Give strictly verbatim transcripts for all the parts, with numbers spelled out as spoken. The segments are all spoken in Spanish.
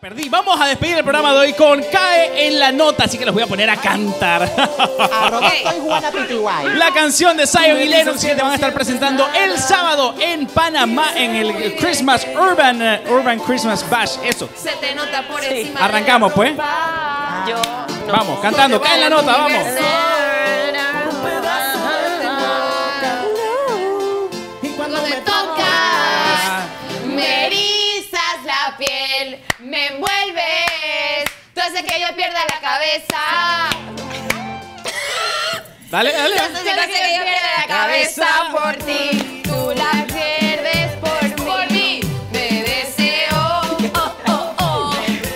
Perdí. Vamos a despedir el programa de hoy con Cae en la Nota, así que los voy a poner a cantar. Soy Juana Pitiguay. La canción de Zion y Lennox que te van a estar presentando el sábado en Panamá en el Christmas Urban uh, Urban Christmas Bash. Eso. Se te nota por Sí. encima. Arrancamos, pues. Yo no Vamos, cantando. Cae en la nota, vamos. Y cuando Me me tocas, me erizas la piel, me envuelves, tú haces que yo pierda la cabeza. Dale, dale. Tú haces que yo pierda la cabeza por ti. Tú la pierdes por mí. Por mí. Me deseo. Oh, oh, oh.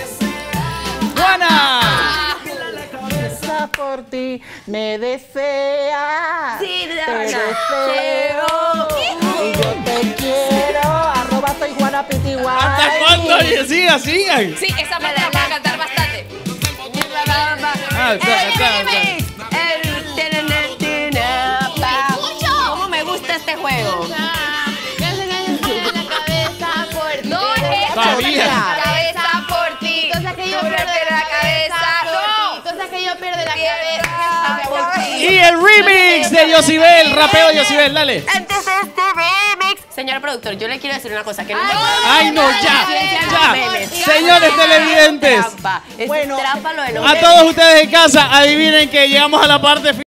Juana. cabeza por ti me desea. Sí, te la deseo. Y yo te quiero. Arroba soy Juana Pitiguay. ¿Hasta cuándo? Sigan, sigan. Sí, esa parte la voy a cantar bastante. Ah, está, está, está. ¿Cómo me gusta este juego? No es Todavía. cabeza por ti. Entonces que yo pierdo la cabeza. No. Entonces que yo pierdo la cabeza por ti. Y el remix de Yosibel, rapeo de Yosibel, dale. Antes de este remix. Señor productor, yo le quiero decir una cosa que no me Ay, no, ya, ya. Señores televidentes, Es Bueno, trampa lo de los a todos ustedes en casa, adivinen que llegamos a la parte final.